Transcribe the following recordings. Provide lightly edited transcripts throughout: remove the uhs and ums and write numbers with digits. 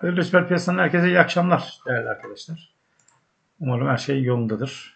Hayırlı süper piyasadan herkese iyi akşamlar değerli arkadaşlar. Umarım her şey yolundadır.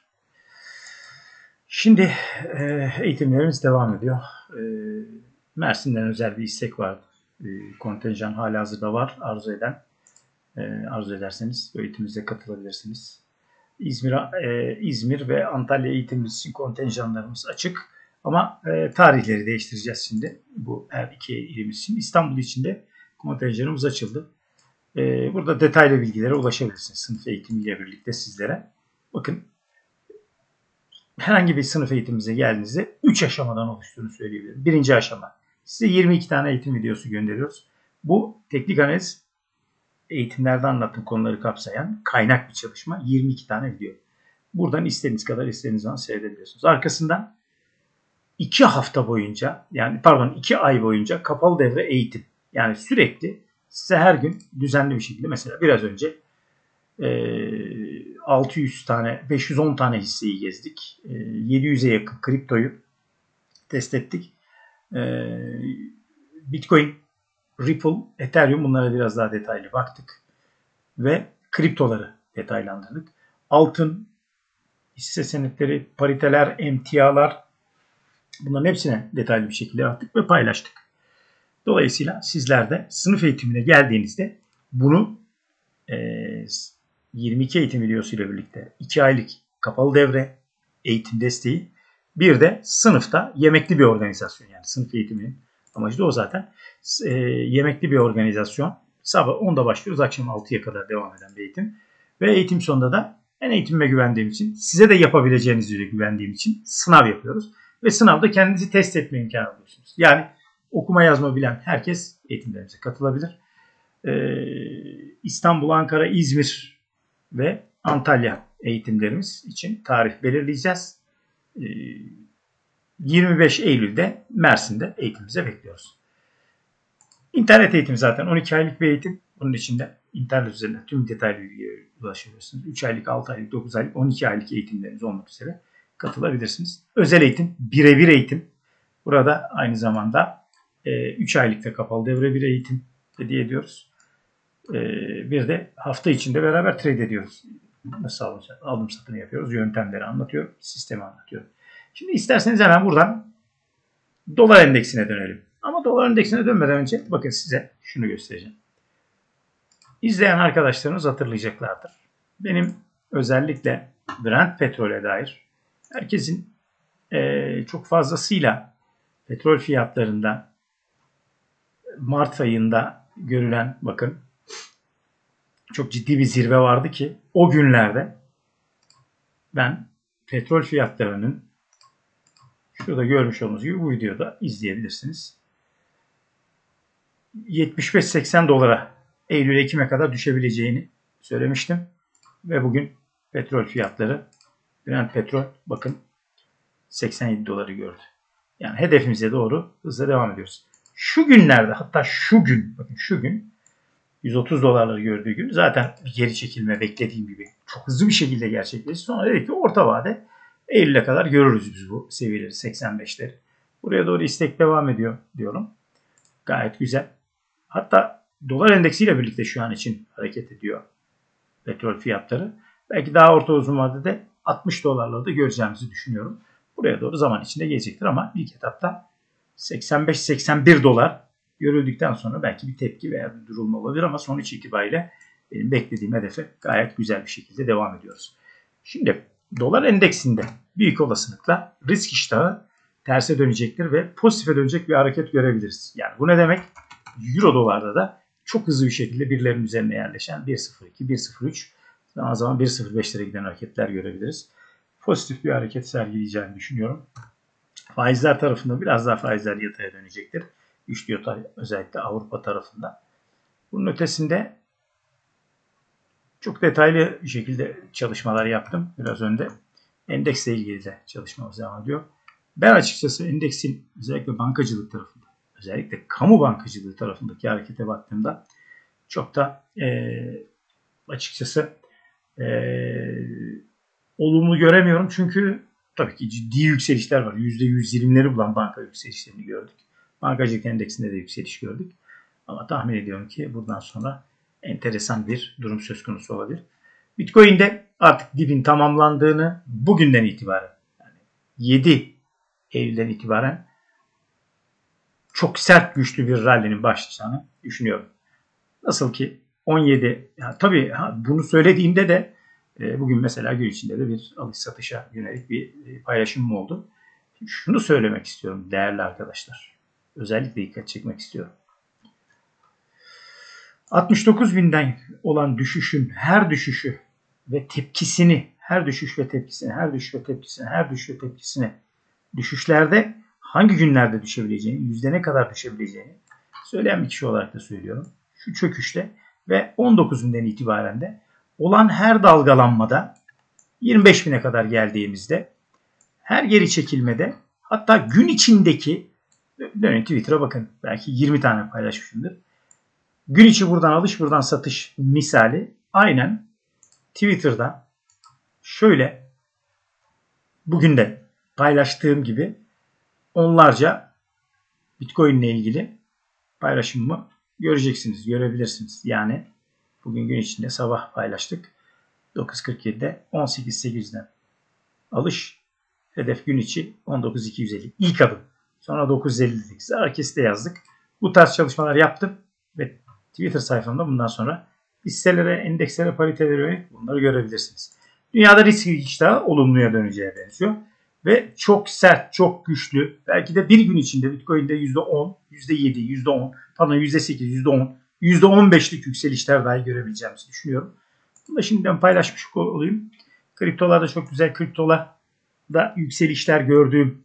Şimdi eğitimlerimiz devam ediyor. Mersin'den özel bir istek var. Kontenjan halihazırda var. Arzu ederseniz bu eğitimimize katılabilirsiniz. İzmir ve Antalya eğitimimiz için kontenjanlarımız açık. Ama tarihleri değiştireceğiz şimdi. Bu her iki ilimiz için. İstanbul için de kontenjanımız açıldı. Burada detaylı bilgilere ulaşabilirsiniz sınıf eğitimiyle birlikte sizlere. Bakın herhangi bir sınıf eğitimimize geldiğinizde 3 aşamadan oluştuğunu söyleyebilirim. Birinci aşama. Size 22 tane eğitim videosu gönderiyoruz. Bu teknik analiz eğitimlerde anlattığım konuları kapsayan kaynak bir çalışma. 22 tane video. Buradan istediğiniz kadar istediğiniz zaman seyredebiliyorsunuz. Arkasından 2 hafta boyunca 2 ay boyunca kapalı devre eğitim. Yani sürekli size her gün düzenli bir şekilde mesela biraz önce 600 tane 510 tane hisseyi gezdik. 700'e yakın kriptoyu test ettik. Bitcoin, Ripple, Ethereum bunlara biraz daha detaylı baktık. Ve kriptoları detaylandırdık. Altın, hisse senetleri, pariteler, emtialar bunların hepsine detaylı bir şekilde baktık ve paylaştık. Dolayısıyla sizler de sınıf eğitimine geldiğinizde bunu 22 eğitim videosuyla birlikte 2 aylık kapalı devre eğitim desteği, bir de sınıfta yemekli bir organizasyon, yani sınıf eğitiminin amacı da o zaten. Yemekli bir organizasyon. Sabah 10'da başlıyoruz, akşam 6'ya kadar devam eden bir eğitim. Ve eğitim sonunda da ben eğitimime güvendiğim için, size de yapabileceğinize güvendiğim için sınav yapıyoruz. Ve sınavda kendinizi test etme imkanı buluyorsunuz. Yani okuma yazma bilen herkes eğitimlerimize katılabilir. İstanbul, Ankara, İzmir ve Antalya eğitimlerimiz için tarih belirleyeceğiz. 25 Eylül'de Mersin'de eğitimimize bekliyoruz. İnternet eğitimi zaten 12 aylık bir eğitim. Bunun içinde internet üzerinden tüm detaylı bilgiye ulaşabilirsiniz. 3 aylık, 6 aylık, 9 aylık, 12 aylık eğitimleriniz olmak üzere katılabilirsiniz. Özel eğitim, birebir eğitim. Burada aynı zamanda 3 aylıkta kapalı devre bir eğitim hediye ediyoruz. Bir de hafta içinde beraber trade ediyoruz. Nasıl alım satımı yapıyoruz, yöntemleri anlatıyorum, sistemi anlatıyorum. Şimdi isterseniz hemen buradan dolar endeksine dönelim. Ama dolar endeksine dönmeden önce bakın size şunu göstereceğim. İzleyen arkadaşlarınız hatırlayacaklardır. Benim özellikle Brent petrole dair herkesin çok fazlasıyla petrol fiyatlarında Mart ayında görülen, bakın çok ciddi bir zirve vardı ki o günlerde ben petrol fiyatlarının şurada görmüş olduğunuz gibi bu videoda izleyebilirsiniz. 75-80 dolara Eylül-Ekim'e kadar düşebileceğini söylemiştim. Ve bugün petrol fiyatları, Brent petrol bakın 87 doları gördü. Yani hedefimize doğru hızla devam ediyoruz. Şu günlerde, hatta şu gün, bakın şu gün 130 dolarları gördüğü gün zaten bir geri çekilme beklediğim gibi çok hızlı bir şekilde gerçekleşti. Sonra dedik ki orta vade Eylül'e kadar görürüz biz bu seviyeleri, 85'leri. Buraya doğru istek devam ediyor diyorum. Gayet güzel. Hatta dolar endeksiyle birlikte şu an için hareket ediyor petrol fiyatları. Belki daha orta uzun vadede 60 dolarları da göreceğimizi düşünüyorum. Buraya doğru zaman içinde gelecektir ama ilk etapta 85-81 dolar görüldükten sonra belki bir tepki veya bir durulma olabilir ama sonuç itibariyle benim beklediğim hedefe gayet güzel bir şekilde devam ediyoruz. Şimdi dolar endeksinde büyük olasılıkla risk iştahı terse dönecektir ve pozitife dönecek bir hareket görebiliriz. Yani bu ne demek? Euro dolarda da çok hızlı bir şekilde birilerinin üzerine yerleşen 1.02, 1.03, zaman zaman 1.05'lere giden hareketler görebiliriz. Pozitif bir hareket sergileyeceğini düşünüyorum. Faizler tarafında biraz daha faizler yataya dönecektir. Güçlü yatay, özellikle Avrupa tarafında. Bunun ötesinde çok detaylı bir şekilde çalışmalar yaptım biraz önce. Endeksle ilgili de çalışmamız devam ediyor. Ben açıkçası endeksin özellikle bankacılık tarafında, özellikle kamu bankacılığı tarafındaki harekete baktığımda çok da açıkçası olumlu göremiyorum. Çünkü tabii ki ciddi yükselişler var. %120'leri bulan banka yükselişlerini gördük. Bankacılık endeksinde de yükseliş gördük. Ama tahmin ediyorum ki buradan sonra enteresan bir durum söz konusu olabilir. Bitcoin'de artık dibin tamamlandığını bugünden itibaren, yani 7 Eylül'den itibaren çok sert güçlü bir rally'nin başlayacağını düşünüyorum. Nasıl ki 17, tabii bunu söylediğimde de bugün mesela gün içinde de bir alış satışa yönelik bir paylaşımım oldu. Şunu söylemek istiyorum değerli arkadaşlar. Özellikle dikkat çekmek istiyorum. 69.000'den olan düşüşün her düşüşü ve tepkisini, her düşüş ve tepkisini, her düşüş ve tepkisini, her düşüş ve tepkisini, düşüşlerde hangi günlerde düşebileceğini, yüzde ne kadar düşebileceğini söyleyen bir kişi olarak da söylüyorum. Şu çöküşte ve 19'undan itibaren de olan her dalgalanmada 25.000'e kadar geldiğimizde, her geri çekilmede, hatta gün içindeki, dönün Twitter'a bakın, belki 20 tane paylaşmışımdır. Gün içi buradan alış buradan satış misali aynen Twitter'da şöyle bugün de paylaştığım gibi onlarca Bitcoin ile ilgili paylaşımımı göreceksiniz, görebilirsiniz. Yani bugün gün içinde sabah paylaştık. 9.47'de 18.800'den alış. Hedef gün içi 19.250. İlk adım. Sonra 9.50 dedik. Zarar kesite yazdık. Bu tarz çalışmalar yaptım ve Twitter sayfamda bundan sonra hisselere, endekslere, paritelere bunları görebilirsiniz. Dünyada risk iştahı olumluya döneceğe benziyor. Ve çok sert, çok güçlü, belki de bir gün içinde Bitcoin'de %10, %7, %10, pardon %8, %10, %15'lik yükselişler dahi görebileceğimizi düşünüyorum. Bunu da şimdiden paylaşmış olayım. Kriptolarda çok güzel, kriptolarda yükselişler gördüğüm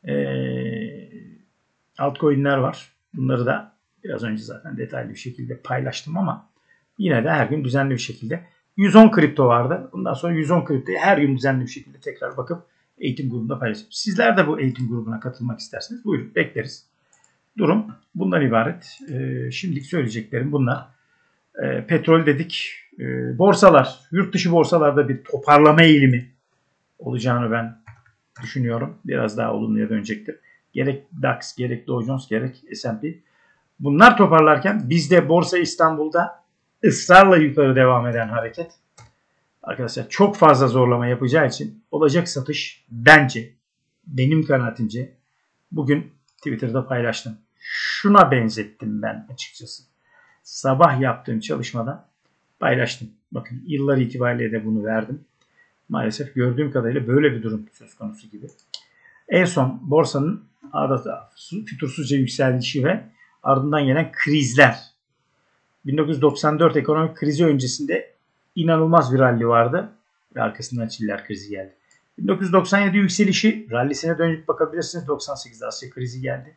altcoin'ler var. Bunları da biraz önce zaten detaylı bir şekilde paylaştım ama yine de her gün düzenli bir şekilde 110 kripto vardı. Bundan sonra 110 kriptoyu her gün düzenli bir şekilde tekrar bakıp eğitim grubunda paylaşacağım. Sizler de bu eğitim grubuna katılmak isterseniz buyurun, bekleriz. Durum bundan ibaret. Şimdilik söyleyeceklerim bunlar. Petrol dedik. Borsalar, yurt dışı borsalarda bir toparlama eğilimi olacağını ben düşünüyorum. Biraz daha olumluya dönecektir. Gerek DAX, gerek Dow Jones, gerek S&P. Bunlar toparlarken bizde Borsa İstanbul'da ısrarla yukarı devam eden hareket, arkadaşlar çok fazla zorlama yapacağı için olacak satış bence, benim kanaatimce, bugün Twitter'da paylaştım. Şuna benzettim ben açıkçası. Sabah yaptığım çalışmada paylaştım. Bakın yıllar itibariyle de bunu verdim. Maalesef gördüğüm kadarıyla böyle bir durum söz konusu gibi. En son borsanın adeta fütursuzca yükselişi ve ardından gelen krizler. 1994 ekonomik krizi öncesinde inanılmaz bir rally vardı ve arkasından Çiller krizi geldi. 1997 yükselişi rallisine dönüp bakabilirsiniz. 98'de Asya krizi geldi.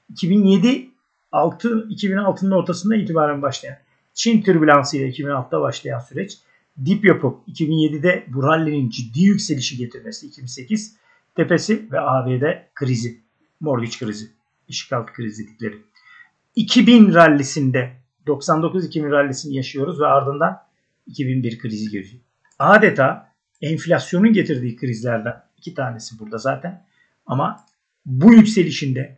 2006'nın ortasından itibaren başlayan Çin türbülansı ile 2006'da başlayan süreç dip yapıp 2007'de bu rally'nin ciddi yükselişi getirmesi, 2008 tepesi ve ABD krizi, mortgage krizi, işgaltı krizi dedikleri. 2000 rallisinde 99-2000 rallisini yaşıyoruz ve ardından 2001 krizi görüyoruz. Adeta enflasyonun getirdiği krizlerden iki tanesi burada zaten. Ama bu yükselişinde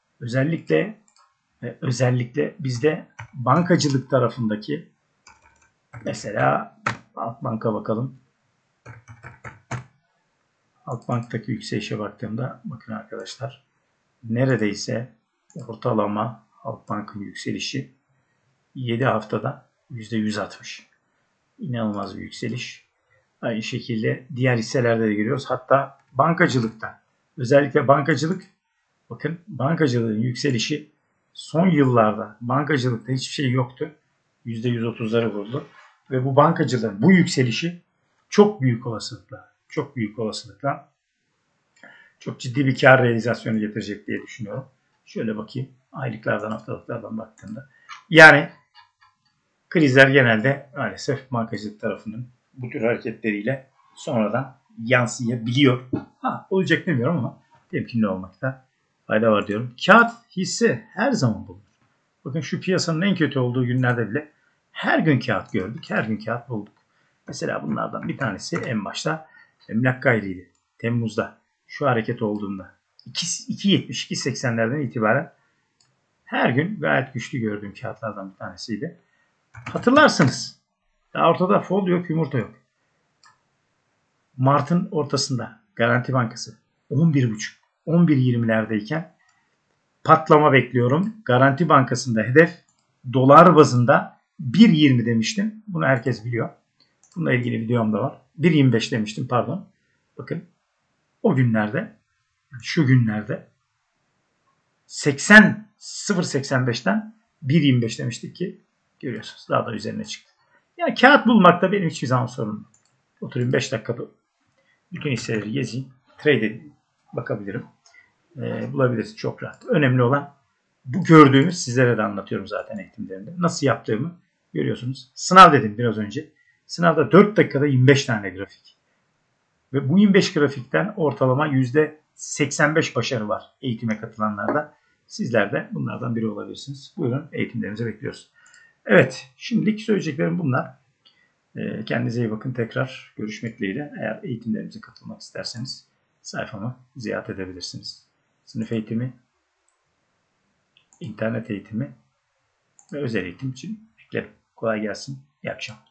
özellikle bizde bankacılık tarafındaki, mesela Halkbank'a bakalım. Halkbank'taki yükselişe baktığımda bakın arkadaşlar, neredeyse ortalama Halkbank'ın yükselişi 7 haftada %160. İnanılmaz bir yükseliş. Aynı şekilde diğer hisselerde de görüyoruz. Hatta bankacılıkta, özellikle bankacılık, bakın bankacılığın yükselişi son yıllarda bankacılıkta hiçbir şey yoktu. %130'ları vurdu. Ve bu bankacılığın bu yükselişi çok büyük olasılıkla çok ciddi bir kar realizasyonu getirecek diye düşünüyorum. Şöyle bakayım. Aylıklardan, haftalıklardan baktığımda. Yani krizler genelde maalesef bankacılık tarafının bu tür hareketleriyle sonradan yansıyabiliyor. Olacak demiyorum ama temkinli olmakta fayda var diyorum. Kağıt, hisse her zaman bulunur. Bakın şu piyasanın en kötü olduğu günlerde bile her gün kağıt gördük, her gün kağıt bulduk. Mesela bunlardan bir tanesi en başta emlak gayriydi. Temmuz'da şu hareket olduğunda 2.70-2.80'lerden itibaren her gün gayet güçlü gördüğüm kağıtlardan bir tanesiydi. Hatırlarsınız. Daha ortada fol yok, yumurta yok. Mart'ın ortasında Garanti Bankası 11,5 11,20'lerdeyken patlama bekliyorum. Garanti Bankası'nda hedef dolar bazında 1,20 demiştim. Bunu herkes biliyor. Bununla ilgili videom da var. 1,25 demiştim pardon. Bakın o günlerde, şu günlerde 0,85'ten 1,25 demiştik ki görüyorsunuz daha da üzerine çıktı. Yani kağıt bulmakta benim hiçbir zaman sorunum yok. Oturayım 5 dakika bütün hisseleri gezeyim. Trade edeyim. Bakabilirim. Bulabiliriz çok rahat. Önemli olan bu gördüğümüz, sizlere de anlatıyorum zaten eğitimlerimde. Nasıl yaptığımı görüyorsunuz. Sınav dedim biraz önce. Sınavda 4 dakikada 25 tane grafik. Ve bu 25 grafikten ortalama %85 başarı var eğitime katılanlarda. Sizler de bunlardan biri olabilirsiniz. Buyurun, eğitimlerimize bekliyoruz. Evet, şimdilik söyleyeceklerim bunlar. Kendinize iyi bakın. Tekrar görüşmek dileğiyle. Eğer eğitimlerimize katılmak isterseniz sayfamı ziyaret edebilirsiniz. Sınıf eğitimi, internet eğitimi ve özel eğitim için beklerim. Kolay gelsin. İyi akşamlar.